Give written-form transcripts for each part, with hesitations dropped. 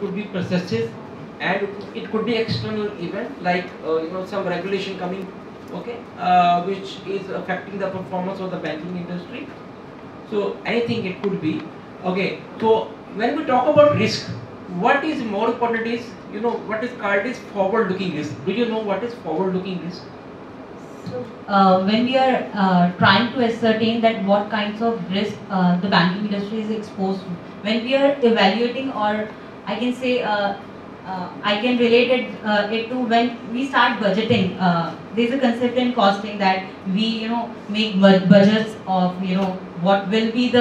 could be processes, and it could be external event like some regulation coming, okay, which is affecting the performance of the banking industry. So anything it could be. Okay, so when we talk about risk, what is more important is, what is called is forward-looking risk. Do you know what is forward-looking risk? So, when we are trying to ascertain that what kinds of risk the banking industry is exposed to, when we are evaluating, or I can say, I can relate it to when we start budgeting. There's a concept in costing that we, make budgets of, what will be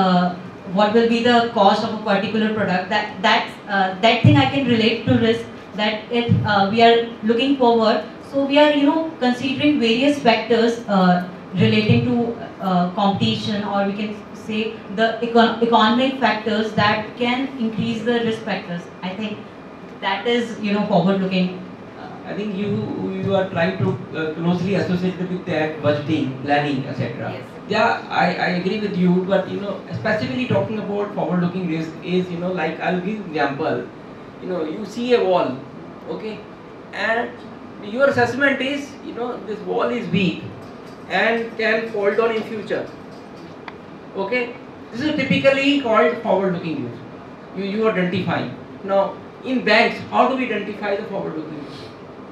the cost of a particular product. That thing I can relate to risk. That if we are looking forward. So we are, considering various factors relating to competition, or we can say the economic factors that can increase the risk factors. I think that is, forward-looking. I think you are trying to closely associate with that budgeting, planning, etc. Yes. Yeah, I agree with you, but specifically talking about forward-looking risk is, like I'll give example. You see a wall, okay, and your assessment is, this wall is weak and can fall down in future. Okay, this is typically called forward-looking risk. You identify. Now, in banks, how do we identify the forward-looking risk?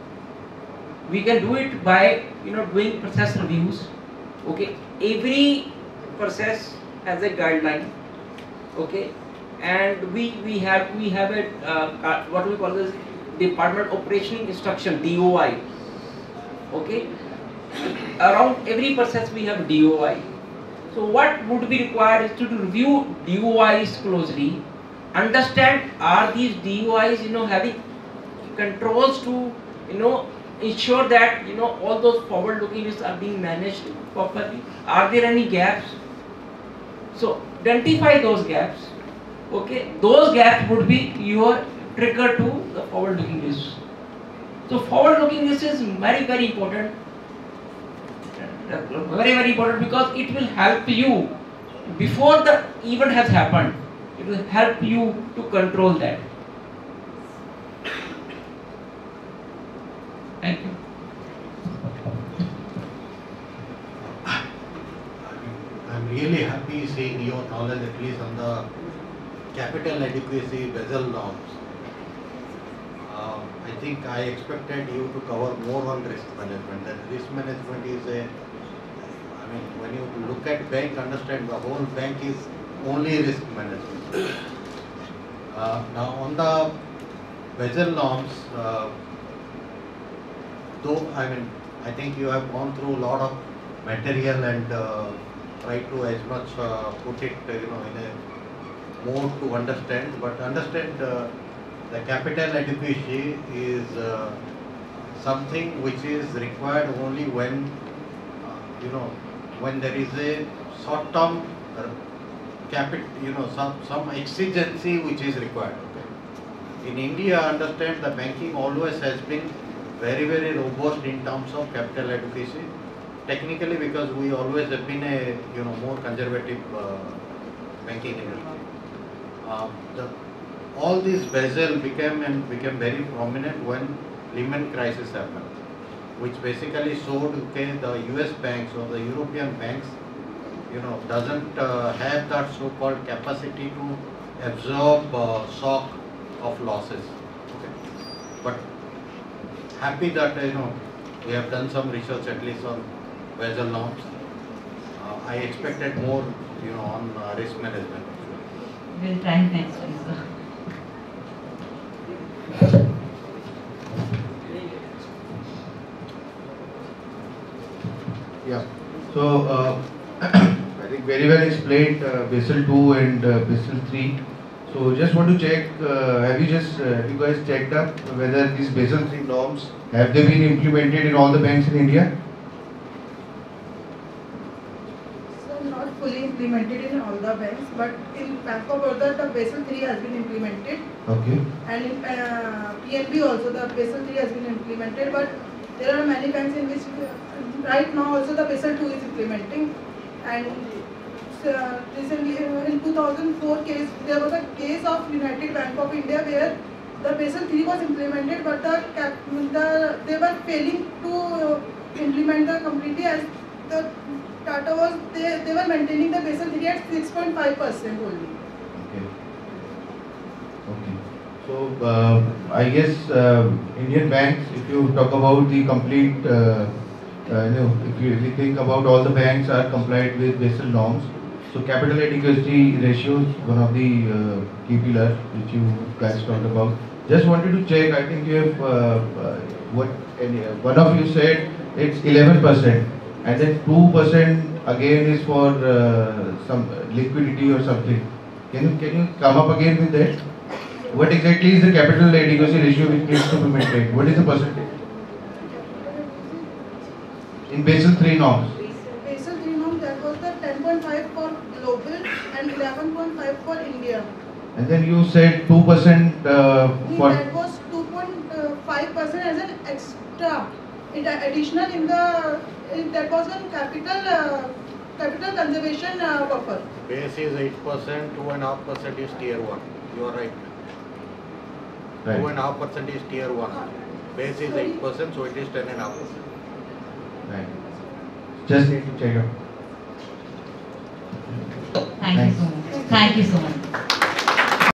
We can do it by doing process reviews. Okay, every process has a guideline. Okay, and we have a what we call this Department Operating Instruction, DOI. Okay, around every process we have DOI. So what would be required is to review DOIs closely, understand are these DOIs having controls to ensure that all those forward-looking risks are being managed properly. Are there any gaps? So identify those gaps. Okay, those gaps would be your trigger to the forward-looking risk. So forward-looking risk is very, very important. Very, very important, because it will help you before the event has happened. It will help you to control that. Thank you. I'm really happy seeing your knowledge at least on the capital adequacy Basel norms. I think I expected you to cover more on risk management. And risk management is when you look at bank, understand the whole bank is only risk management. Now on the Basel norms, though I think you have gone through a lot of material and try to as much put it in a more to understand, but understand the capital adequacy is something which is required only when when there is a short-term some exigency which is required. Okay. In India, understand the banking always has been very, very robust in terms of capital adequacy. Technically, because we always have been a more conservative banking industry. All these Basel became very prominent when Lehman crisis happened, which basically showed the US banks or the European banks doesn't have that so-called capacity to absorb shock of losses. Okay. But happy that we have done some research at least on Basel norms. I expected more on risk management. We'll try next time, sir. Yeah. So I think very well explained Basel 2 and Basel 3. So just want to check, have you guys checked up whether these Basel 3 norms, have they been implemented in all the banks in India? So not fully implemented in all the banks, but in Bank of Baroda the Basel 3 has been implemented. Okay. And in PNB also the Basel 3 has been implemented, but there are many banks in which right now also the Basel 2 is implementing, and recently in 2004 case, there was a case of United Bank of India where the Basel III was implemented, but they were failing to implement the completely, as the Tata was they were maintaining the Basel III at 6.5% only. Okay. Okay. So I guess Indian banks, if you talk about the complete, if you think about all the banks are complied with Basel norms. So capital adequacy ratio is one of the key pillars which you guys talked about. Just wanted to check. I think you have one of you said it's 11%, and then 2% again is for some liquidity or something. Can you come up again with that? What exactly is the capital adequacy ratio which needs to be maintained? What is the percentage in Basel III norms? Basel III norm, that was the 10.5 for global and 11.5 for India. And then you said 2% for. That was 2.5% as an extra, additional in the that was on capital conservation buffer. Base is 8%, 2.5% is tier 1. You are right. Right. 2.5% is tier 1. Base is 8%, so it is 10.5%. Right. Just need to check out. Thank you so much. Thank you so much.